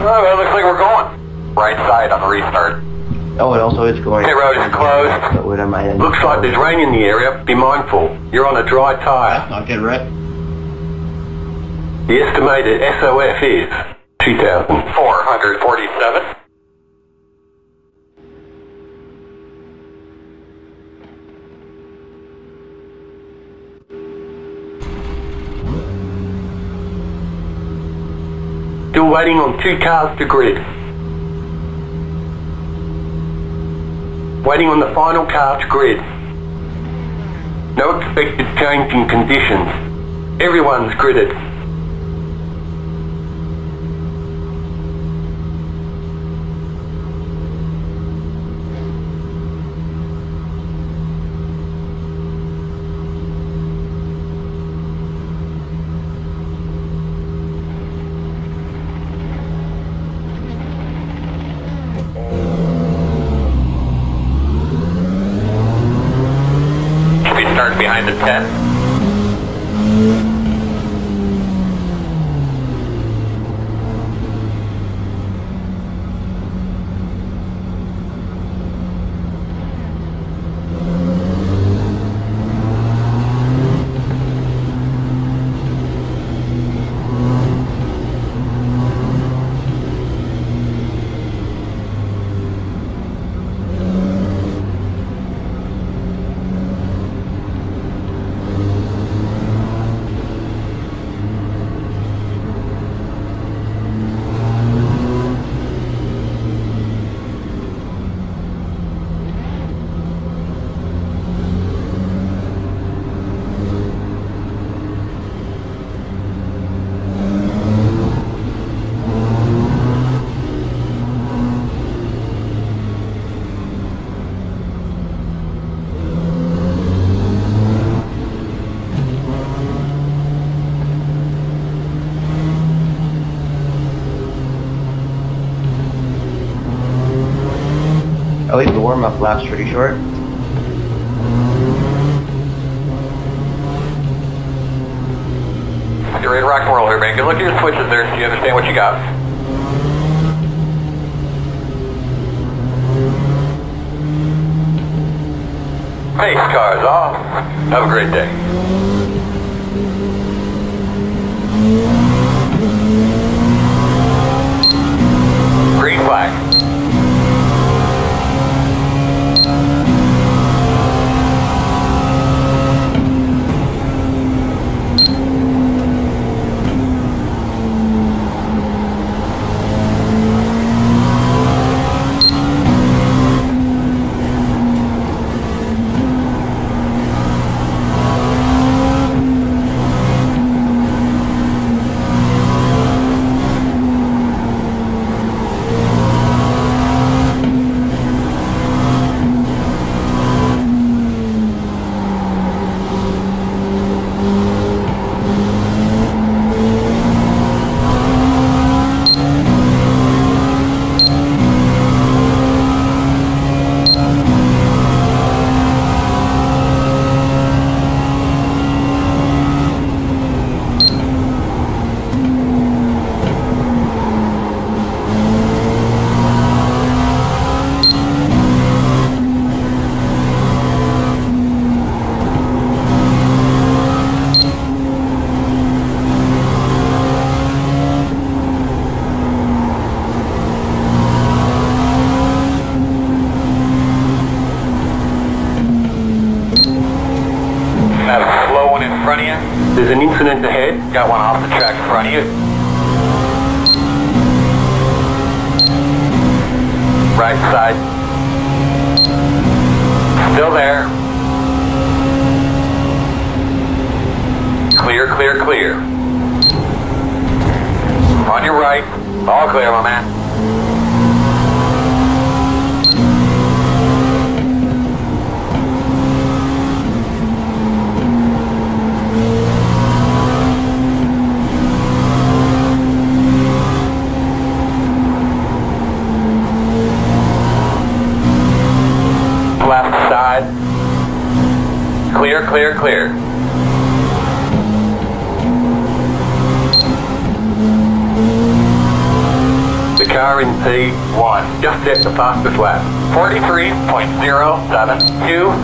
Oh, well, looks like we're going. Right side on the restart. Oh, it also is going. Pit road is closed. Looks like there's rain in the area. Be mindful. You're on a dry tyre. That's not good, right? The estimated SOF is 2,447. Still waiting on 2 cars to grid. Waiting on the final car to grid. No expected change in conditions. Everyone's gridded. Start behind the 10. At least the warm-up lap's pretty short. You're ready to rock and roll here, man. Good look at your switches there so you understand what you got. Pace cars off. Have a great day. Green flag. Have a slow one in front of you. There's an incident ahead. Got one off the track in front of you. Right side. Still there. Clear, clear, clear. On your right. All clear, my man. Left side. Clear, clear, clear. LMP1 just set the fastest lap. 43.072.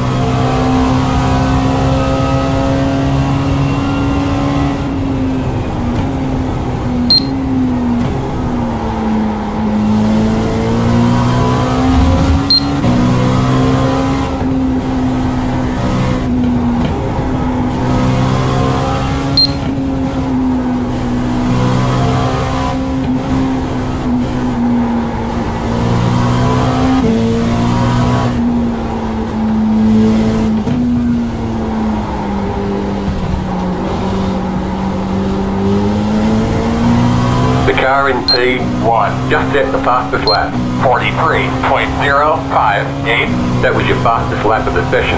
The car in P1 just set the fastest lap. 43.058. That was your fastest lap of the session.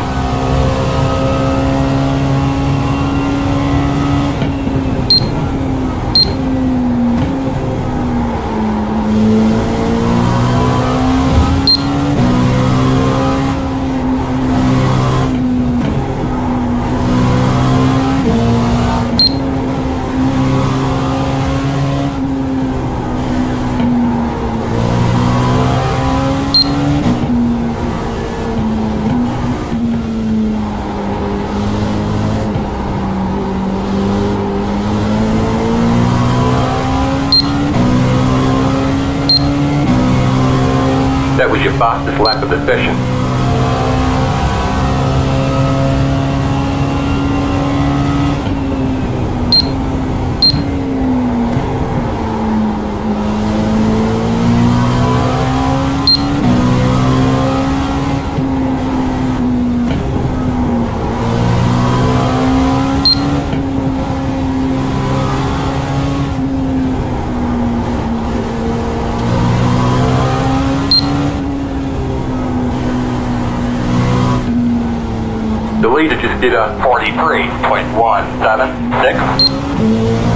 That was your fastest lap of the session. The leader just did a 43.176.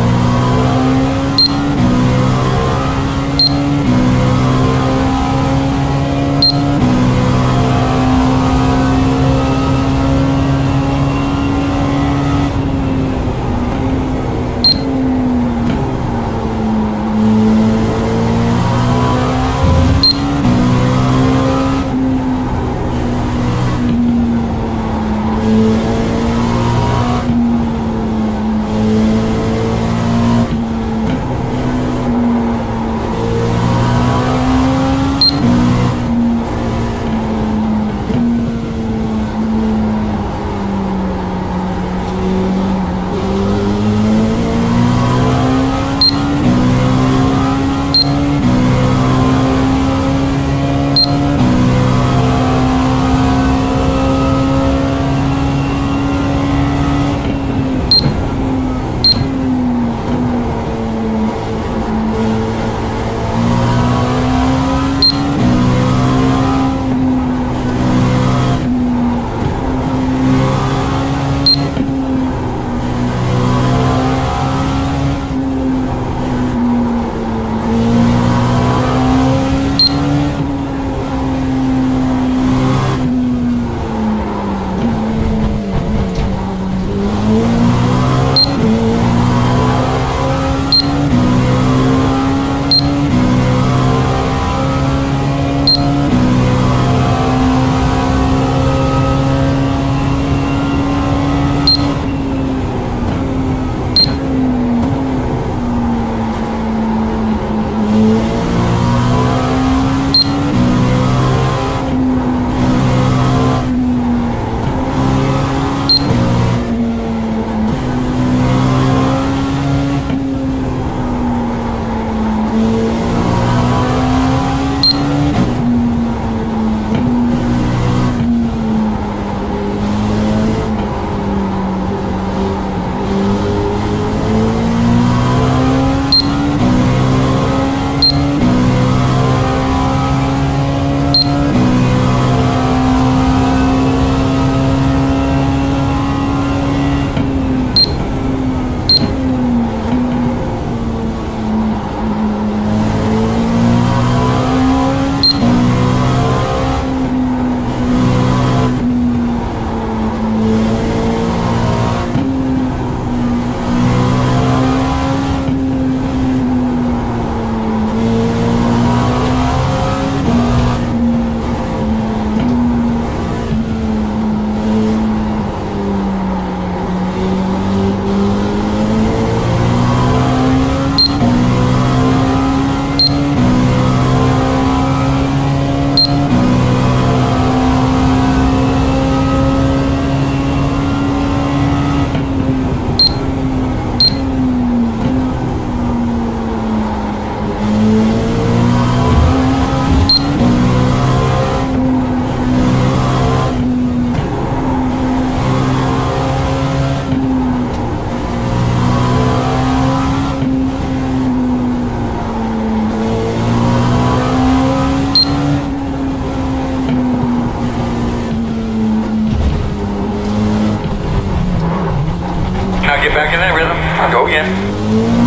Now get back in that rhythm. Go again.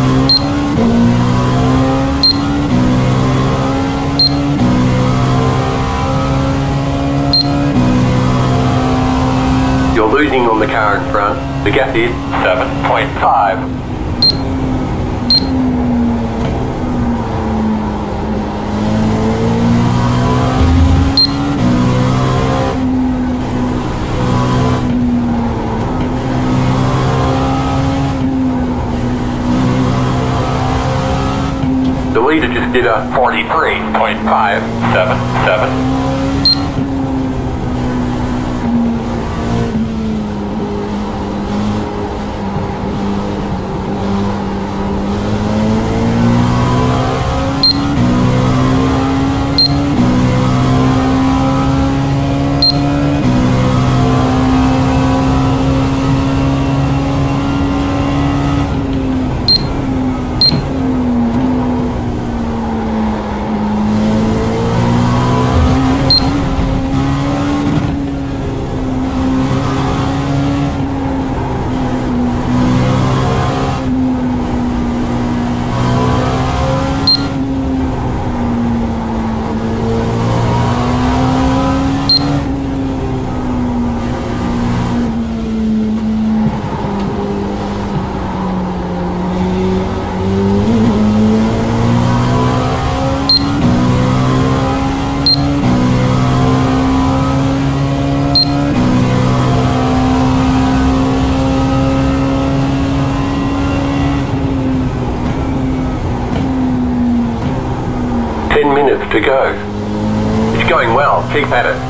You're losing on the car in front. The gap is 7.5. The leader just did a 43.577. 10 minutes to go. It's going well. Keep at it.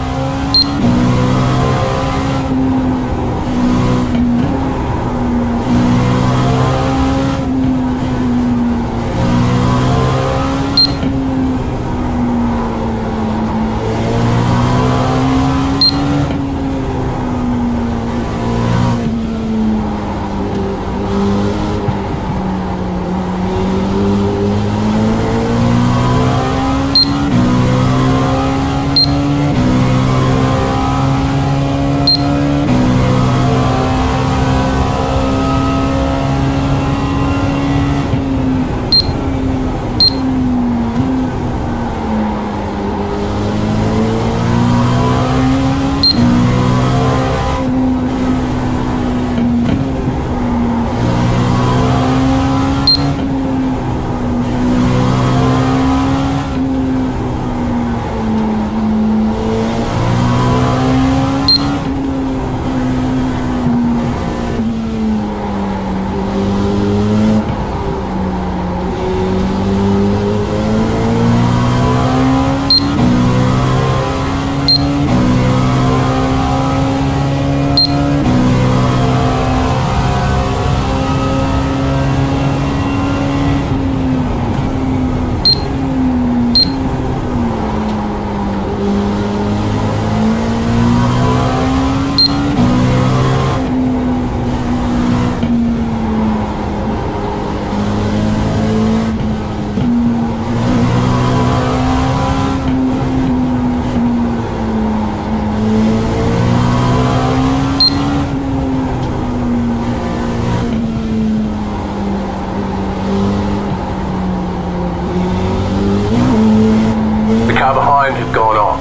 Have gone off.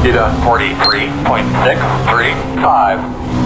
did a 43.635.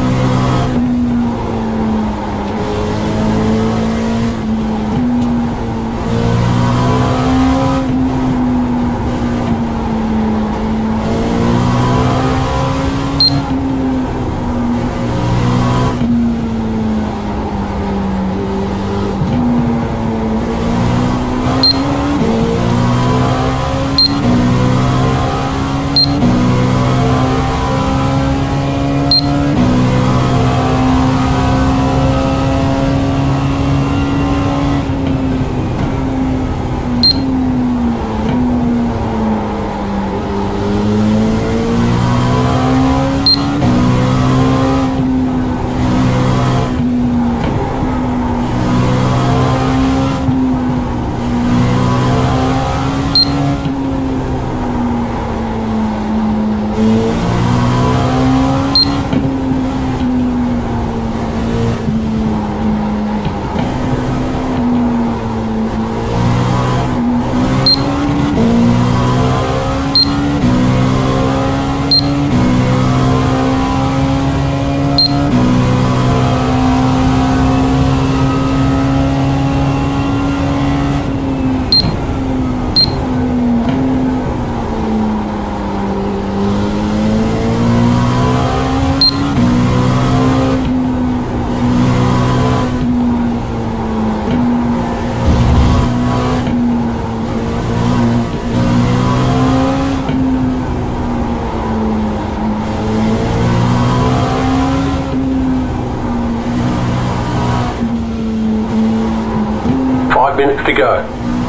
Minutes to go.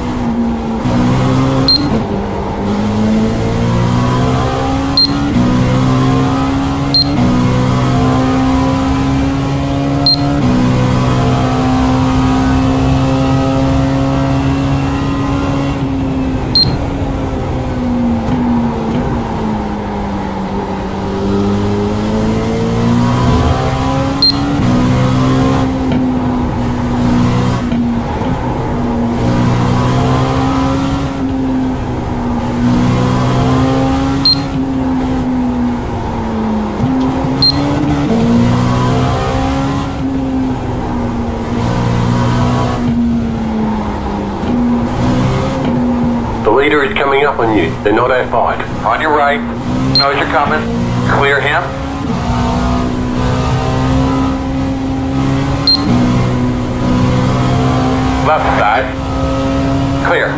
The leader is coming up on you. They're not outside. On your right. Knows you're coming. Clear him. Left side. Clear.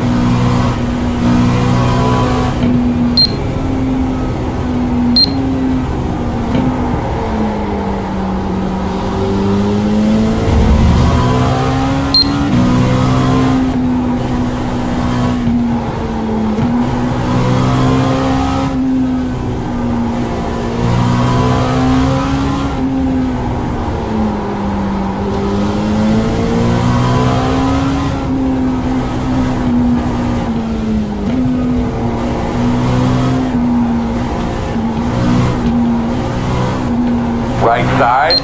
Right side.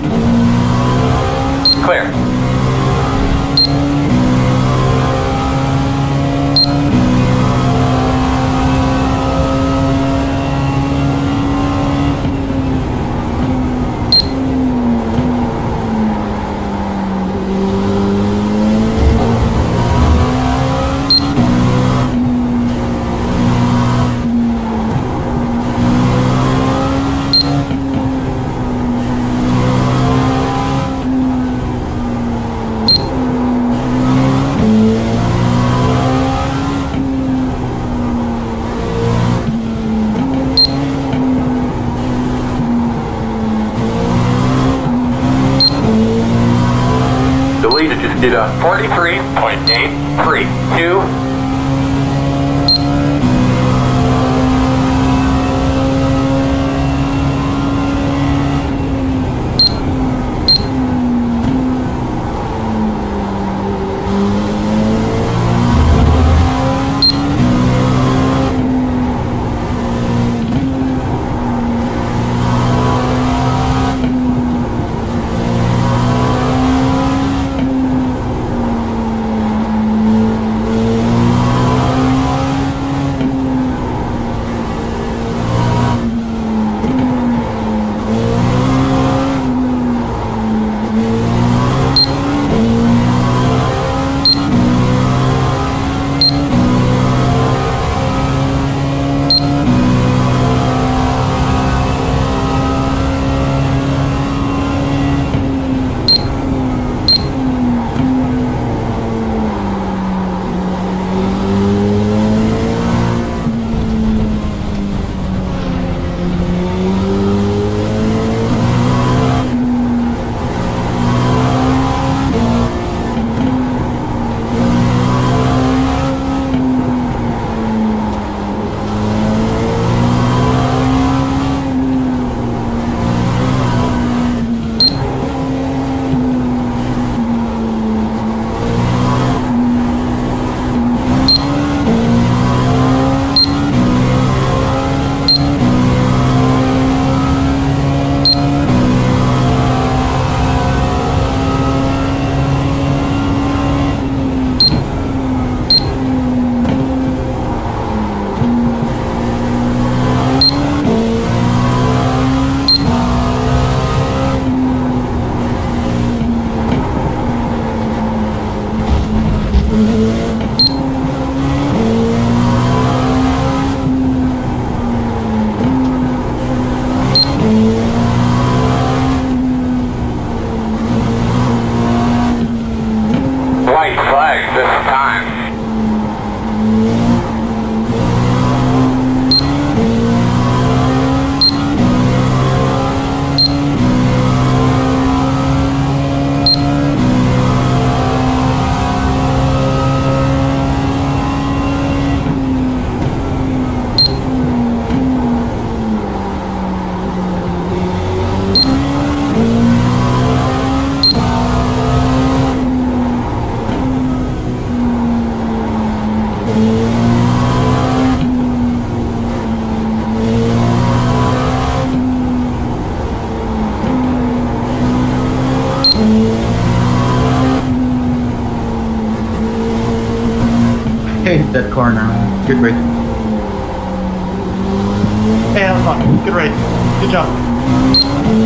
Clear. The leader just did a 43.832. Okay, that corner. Good race. Hey, that was fun. Good race. Good job.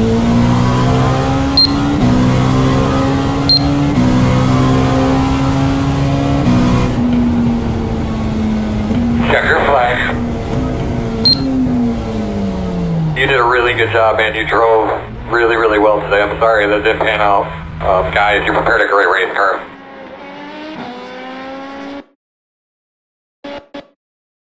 Checker flag. You did a really good job, man. You drove really, really well today. I'm sorry that didn't pan out. Guys, you prepared a great race car.